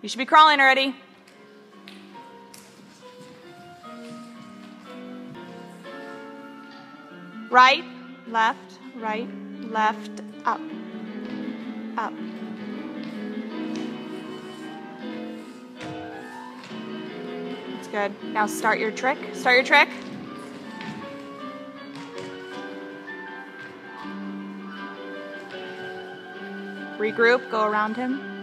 You should be crawling already. Right, left, up, up. That's good. Now start your trick. Start your trick. Regroup, go around him.